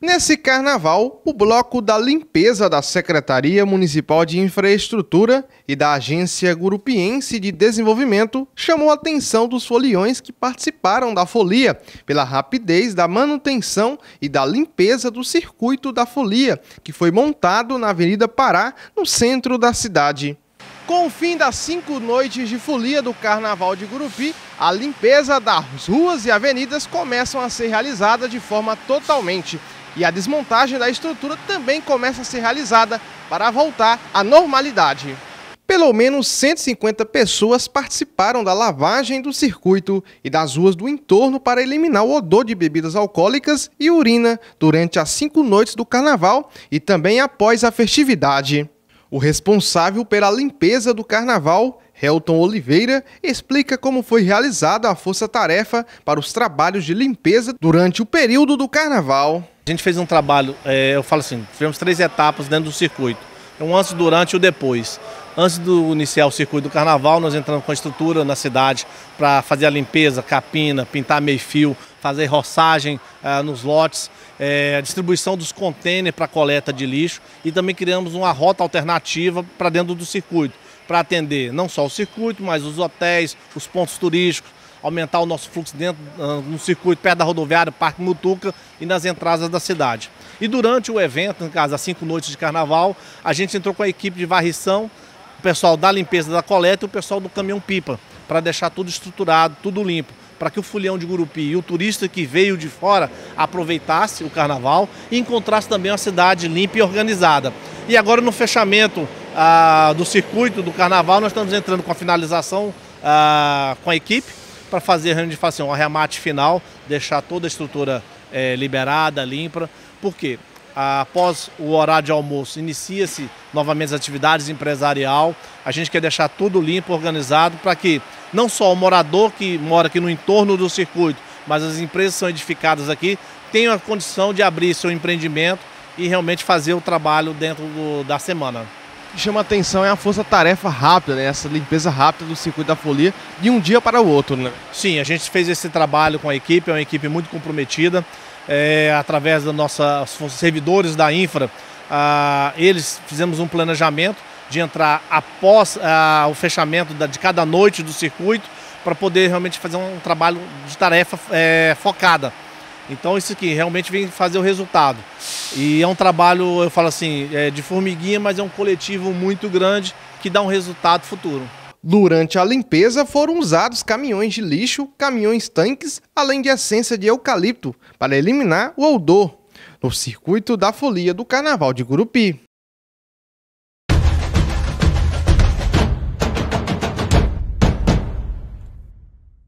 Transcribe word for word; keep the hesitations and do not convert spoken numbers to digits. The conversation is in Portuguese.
Nesse carnaval, o bloco da limpeza da Secretaria Municipal de Infraestrutura e da Agência Gurupiense de Desenvolvimento chamou a atenção dos foliões que participaram da folia pela rapidez da manutenção e da limpeza do circuito da folia, que foi montado na Avenida Pará, no centro da cidade. Com o fim das cinco noites de folia do Carnaval de Gurupi, a limpeza das ruas e avenidas começam a ser realizada de forma totalmente. E a desmontagem da estrutura também começa a ser realizada para voltar à normalidade. Pelo menos cento e cinquenta pessoas participaram da lavagem do circuito e das ruas do entorno para eliminar o odor de bebidas alcoólicas e urina durante as cinco noites do Carnaval e também após a festividade. O responsável pela limpeza do Carnaval, Helton Oliveira, explica como foi realizada a força-tarefa para os trabalhos de limpeza durante o período do Carnaval. A gente fez um trabalho, é, eu falo assim, tivemos três etapas dentro do circuito. Um antes, durante e o depois. Antes de iniciar o circuito do Carnaval, nós entramos com a estrutura na cidade para fazer a limpeza, capina, pintar meio-fio, fazer roçagem ah, nos lotes, é, a distribuição dos contêineres para coleta de lixo e também criamos uma rota alternativa para dentro do circuito, para atender não só o circuito, mas os hotéis, os pontos turísticos, aumentar o nosso fluxo dentro uh, no circuito perto da rodoviária, Parque Mutuca e nas entradas da cidade. E durante o evento, no caso, as cinco noites de Carnaval, a gente entrou com a equipe de varrição, o pessoal da limpeza da coleta e o pessoal do caminhão-pipa, para deixar tudo estruturado, tudo limpo, para que o folião de Gurupi e o turista que veio de fora aproveitasse o Carnaval e encontrasse também uma cidade limpa e organizada. E agora no fechamento uh, do circuito do Carnaval, nós estamos entrando com a finalização uh, com a equipe, para fazer a gente assim, um arremate final, deixar toda a estrutura é, liberada, limpa, porque após o horário de almoço inicia-se novamente as atividades empresarial, a gente quer deixar tudo limpo, organizado, para que não só o morador que mora aqui no entorno do circuito, mas as empresas que são edificadas aqui, tenham a condição de abrir seu empreendimento e realmente fazer o trabalho dentro do, da semana. O que chama a atenção é a força-tarefa rápida, né? Essa limpeza rápida do circuito da folia de um dia para o outro, né? Sim, a gente fez esse trabalho com a equipe, é uma equipe muito comprometida, é, através dos nossos servidores da infra, ah, eles fizemos um planejamento de entrar após ah, o fechamento da, de cada noite do circuito para poder realmente fazer um trabalho de tarefa é, focada. Então isso aqui realmente vem fazer o resultado. E é um trabalho, eu falo assim, é de formiguinha, mas é um coletivo muito grande que dá um resultado futuro. Durante a limpeza foram usados caminhões de lixo, caminhões-tanques, além de essência de eucalipto, para eliminar o odor, no circuito da folia do Carnaval de Gurupi.